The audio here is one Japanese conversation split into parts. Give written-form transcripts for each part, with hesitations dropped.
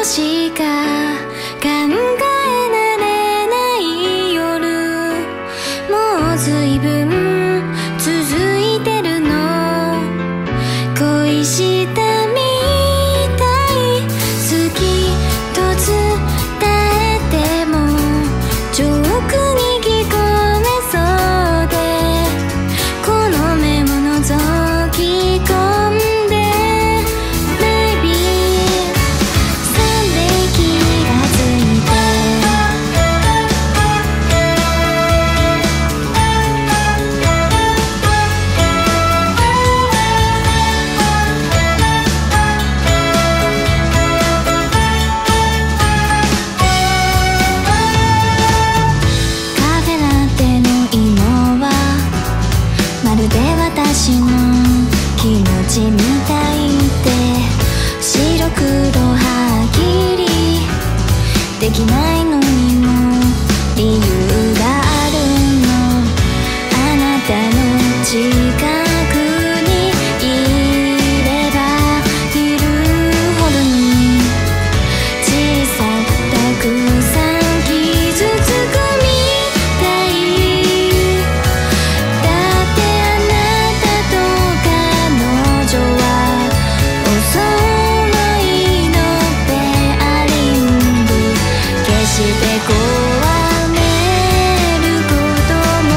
しか考えられない夜、もう随分続いてるの。恋したみたい、好きと伝えても遠くに聞こえそうで、この目も覗き込んで Maybe 3で気がついて、カフェラテの色はまるで私の気持ちみたいで、白黒はっきりできないのにも理由があるの。あなたの近くにいればいるほどに小さくたくさん傷つくみたい。だってあなたと彼女はお揃いのペアリング、決して壊れることも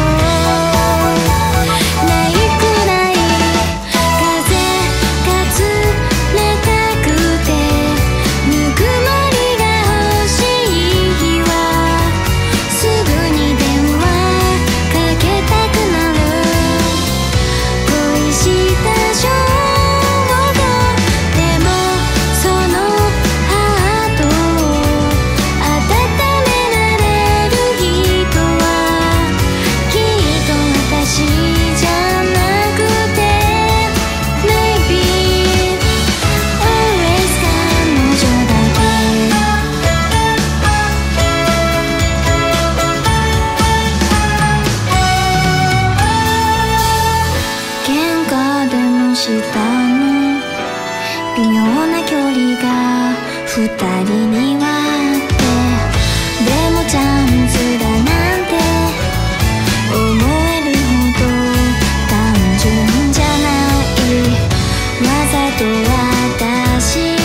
ないくらい、風が冷たくてぬくもりが欲しい日はすぐに電話かけたくなる。恋した衝動でもそのハートを温められる人はきっと私じゃなくて Maybe always 彼女だけ。喧嘩でもしたの、微妙な距離が二人にはあって、でもチャンスだなんて思えるほど単純じゃない。わざと私